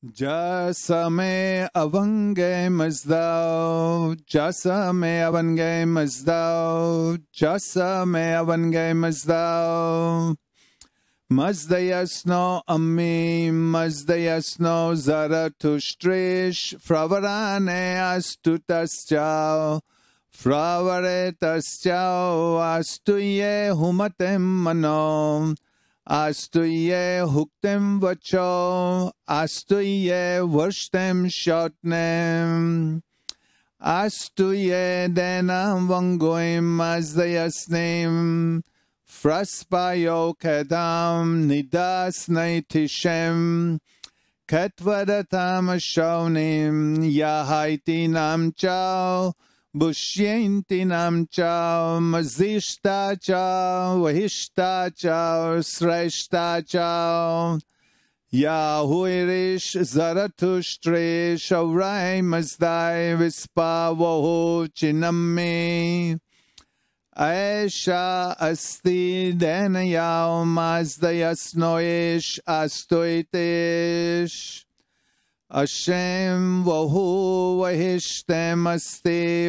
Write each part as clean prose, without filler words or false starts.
Jasame avange mazdao, jasame avange mazdao, jasame avange mazdao. Mazdayasno ami, mazdayasno zaratushtrish, fravarane astutasjao, fravaretasjao astuye humatem mano. Astuye huktem vacho, astuye varshtem shotnem, astuye denam vangoim mazdayasnim, fraspayo kedam nidas naitishem, ketvadatam shonim, yahaiti nam chao, Bushyenti nam chao, mazishta chao, vahishta chao, sreshta chao. Yahuirish zaratushtrish, avrai mazdai vispavohu chinami. Aisha asti denayao mazdayasnoish astoitish. Hashem vahu vahishtem asti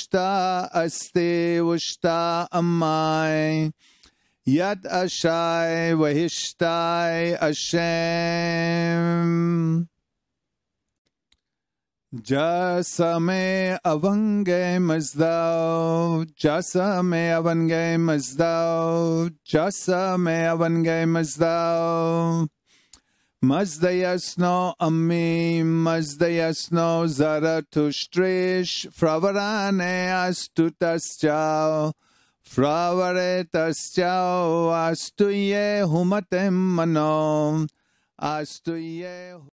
vushta amai yad ashai vahishtai Hashem. Jasame avange mazdao, jasame avange mazdao, jasame avange mazdao. Mazdayasno ami, mazdayasno zaratushtrish, fravarane astutasjao, fravaretasjao astuye humatem mano, astuye